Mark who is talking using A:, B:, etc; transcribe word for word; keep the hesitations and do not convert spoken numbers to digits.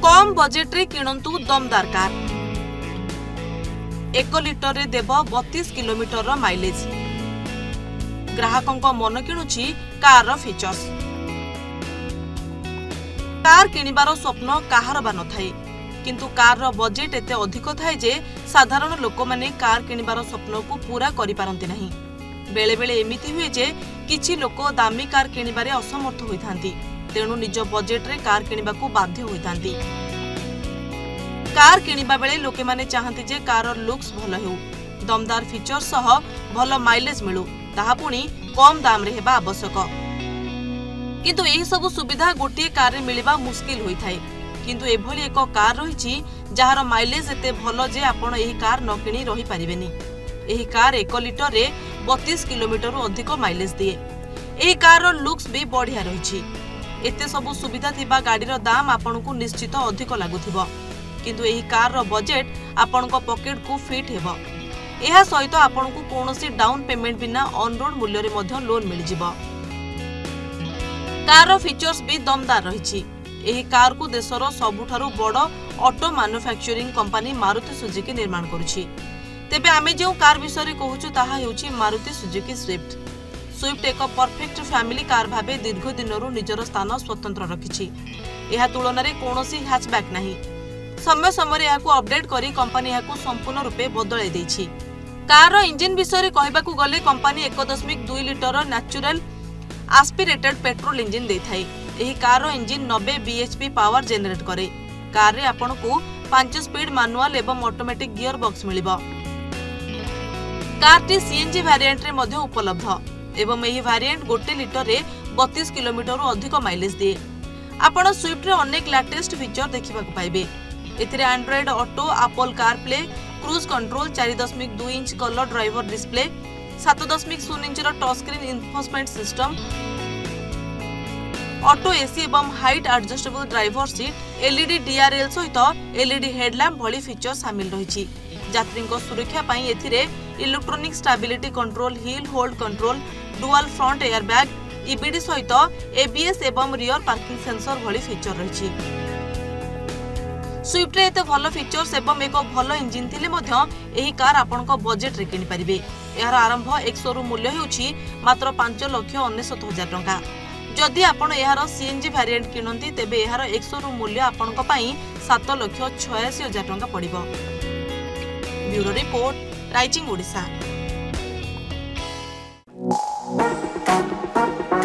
A: कम budget रे किणंतु दमदार car. एक लिटर रे देव बत्तीस किलोमीटर रो माइलेज। ग्राहकों मन किणुछि कार रो फीचर्स। कार किणिबार स्वप्न काहार बा नथाय, किंतु कार रो बजेट एते अधिक थाए जे साधारण लोक माने कार किणिबार स्वप्न को पूरा करि पारंती नाही। बेले बेले एमिति हुए जे किछि लोक दामी कार किणिबारे असमर्थ होइथांती, तेणु निज बजेट रे कार किणिबा को बाध्य होइथांती। कार किणिबा बेले लोके माने चाहंती जे कार रो लुक्स भलो हेउ, दमदार फीचर्स सह भलो माइलेज मिलु, ताहा पुनी कम दाम रे हेबा आवश्यक। किंतु एही सब सुविधा गोटे कार रे मिलिबा मुश्किल होई थाए। किंतु एभली एक कार रहिछि जहार माइलेज एते भलो जे आपण एही कार न किणी रही परिबेनी। एही कार एक लिटर रे बत्तीस किलोमीटर अधिक माइलेज दिए। एही कार रो लुक्स भी बढ़िया रहिछि। एते सब सुविधा थिबा गाड़ी रो दाम आपनकु निश्चित अधिक लागुथिबो, किंतु एही कार रो बजेट आपनक पॉकेट को फिट हेबो। एहा सहित आपनकु कोनोसी डाउन पेमेंट बिना ऑन रोड मूल्य रे मध्य लोन मिल जिवो। कार रो फीचर्स भी दमदार रहिछि। एही कार को देशर सबुठारु बड़ auto manufacturing company Maruti Suzuki निर्माण करुछि। तेबे आमे जो कार विषय कहूछु ताहा हेउछि मारुति सुजुकी स्विफ्ट। स्विफ्ट एक परफेक्ट फैमिली कार भाबे दीर्घ दिनरु निजर स्थान स्वतंत्र रखिछि। एहा तुलना रे कोनोसी हैचबैक नाही। समय समय एहाकु अपडेट करी कंपनी एहाकु संपूर्ण रूपे बदलै दैछि। कार रो इंजन विषय कहबाकू गले कंपनी एक दशमिक दुई litre natural aspirated petrol engine देथाय। एही कार रो इंजन नब्बे बीएचपी पावर जेनरेट करे। कार रे आपनकु पांच स्पीड मैनुअल एवं ऑटोमेटिक गियर बॉक्स मिलिबो। कार टी सीएनजी वेरिएंट रे मध्ये उपलब्ध एवं एही वेरिएंट गोटे लिटर रे बत्तीस किलोमीटर अधिक माइलेज दिए। आपण स्विफ्ट रे अनेक लेटेस्ट फीचर देखिबाकू पाइबे। एथिरे Android Auto, Apple CarPlay, cruise control, चार दशमिक दुई इंच कलर ड्राइवर डिस्प्ले, सात दशमिक शून्य inch touch screen infotainment system, auto AC एवं height adjustable driver seat, LED DRL सहित एलईडी हेडलैम्प भली फीचर शामिल रहिछि। यात्री सुरक्षा पई एथिरे electronic stability control, hill hold control, dual front airbag, EBD सहित एबीएस एवं रियर पार्किंग सेंसर भली फीचर रहिछि। स्विफ्ट रे एते भलो फीचर्स एवं एक भलो इंजिन थिले मध्य एही कार आपनक बजेट रे किनि परिबे। एहार आरंभ एक शोरूम मूल्य हेउछि मात्र पांच लाख उनसठ हजार टंका। जदि आपण एहार सीएनजी वेरिएंट किनंती तेबे एहार एक शोरूम मूल्य आपनक पई सात लाख छियासी हजार टंका पड़िबो। Bureau report, Rising Odisha.